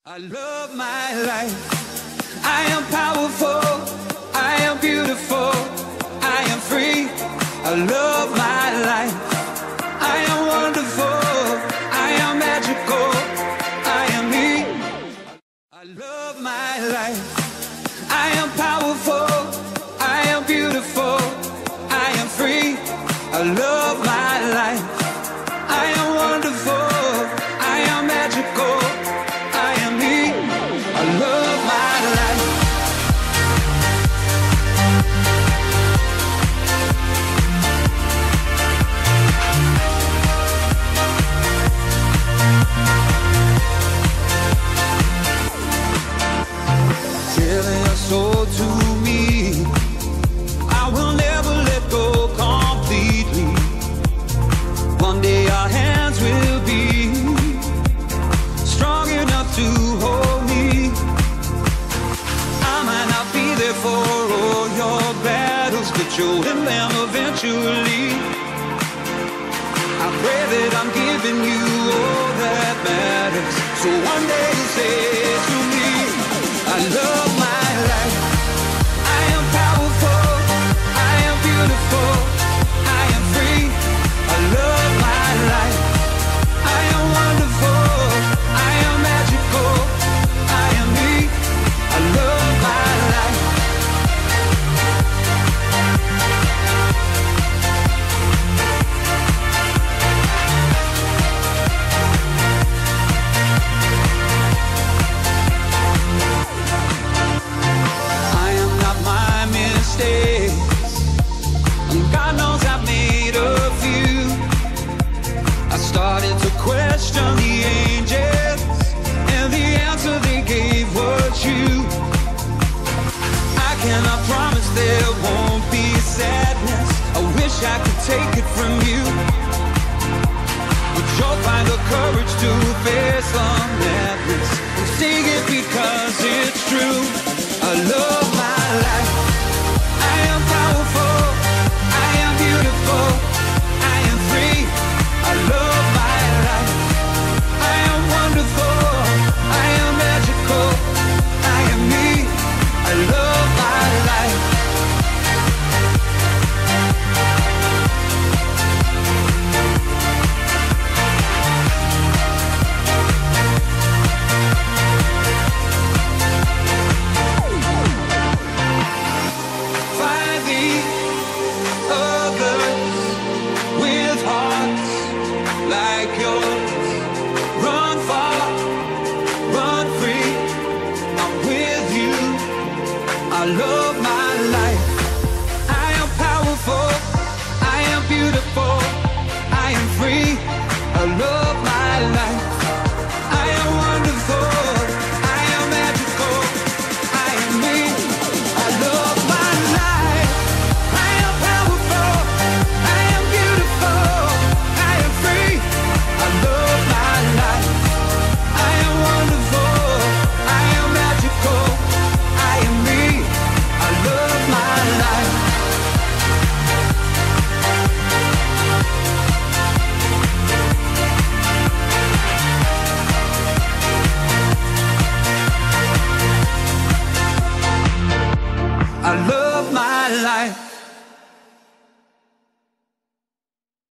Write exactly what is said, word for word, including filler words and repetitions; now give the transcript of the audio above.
I love my life. I am powerful. I am beautiful. I am free. I love my life. I am wonderful. I am magical. I am me. I love my life. I am powerful. I am beautiful. I am free. I love my life. I am wonderful. I am magical. I am me. I love my life. Telling your soul to me, I will never let go completely. One day our hands will be strong enough to hold me. I might not be there for all your battles, but you'll win them eventually. I pray that I'm giving you all that matters, so one day you'll say to me, I love my life. I am powerful. I am beautiful. I am free. I love my life. I am wonderful. I am magical. I am me. I love my life. I am not my mistakes, and God knows I've made a few. I started to question the angels, and the answer they gave was you. I cannot promise there won't be sadness. I wish I could take it from you, but you'll find the courage to face them.